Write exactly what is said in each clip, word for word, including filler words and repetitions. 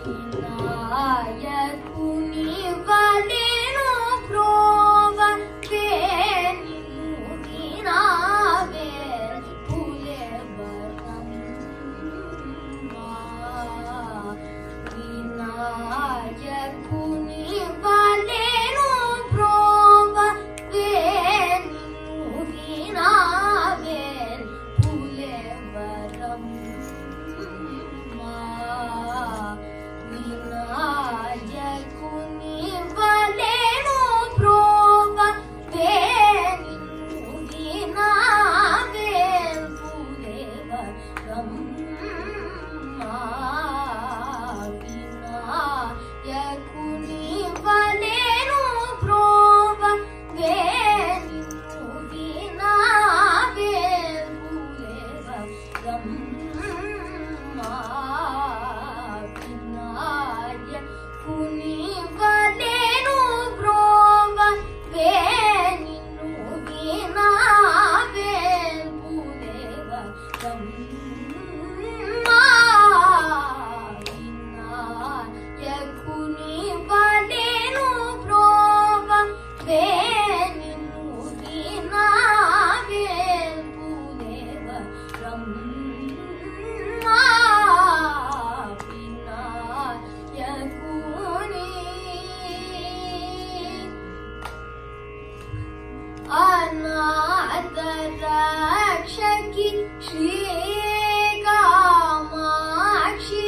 Vinayakuni valenu prova veninu vinavel pulevaram Vinayakuni valenu prova veninu vinavel pulevaram Vinayakuni valenu prova veninu vinavel pulevaram Vinayakuni valenu prova veninu vinavel pulevaram Vinayakuni valenu prova veninu vinavel pulevaram Vinayakuni valenu prova veninu vinavel pulevaram Anadarakshaki Shri Kamakshi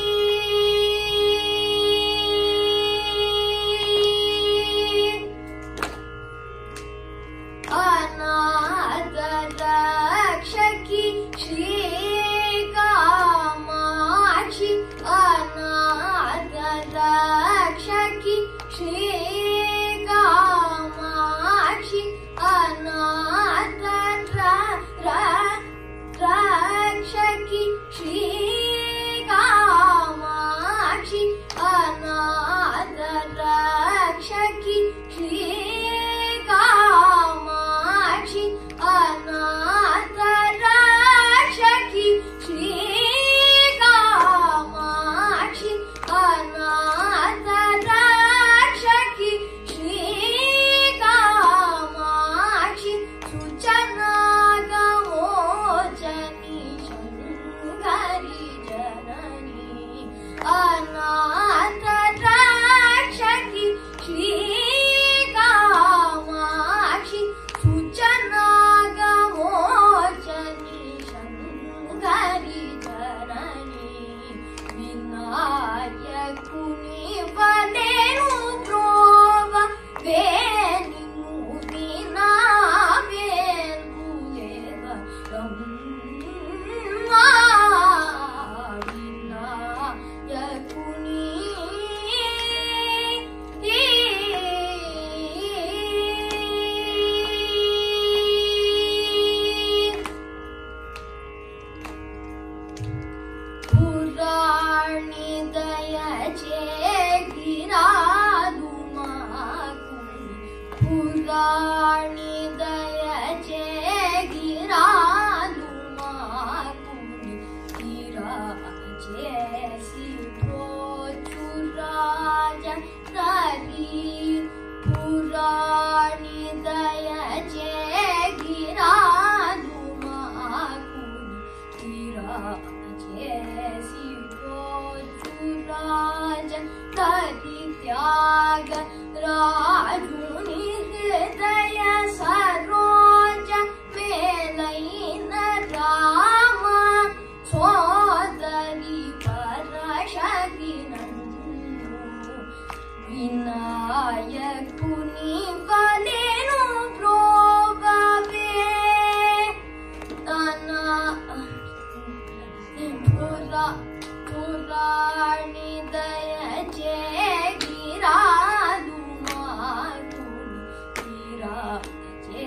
Anadarakshaki Shri Kamakshi Anadarakshaki Shri Kamakshi Anadarakshaki Shri Kamakshi Anadarakshaki Shri Kamakshi Anadarakshaki Shri Kamakshi Anadarakshaki Shri Kamakshi Suchanagamojani Shankari Janani Anadarakshaki Shri Kamakshi Suchanagamojani Shankari Janani Vinayakuni valenu prova veninu vinavel pulevaram Vinayakuni Purani dayache giradumakuni Purani dayache giradumakuni Giraje siprochuraja nari Purani dayache giradumakuni Giraje siprochuraja nari tyaga rajuni hridaya saroja melaina rama sodari parashaki nandu Vinayakuni valenu prova veninu Pura Purani dayache giradumakuni Giraje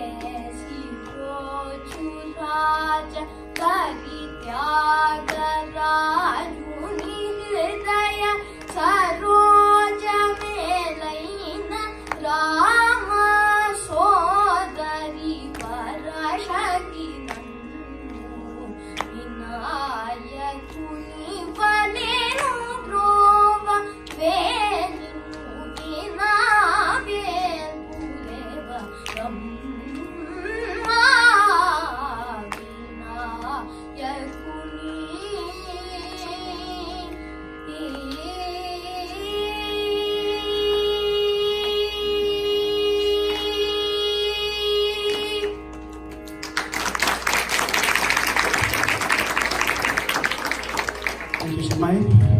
siprochuraja karityaga rajuni hridaya saroja melaina rama sodari parashaki nandu Vinayakuni valenu prova Smile.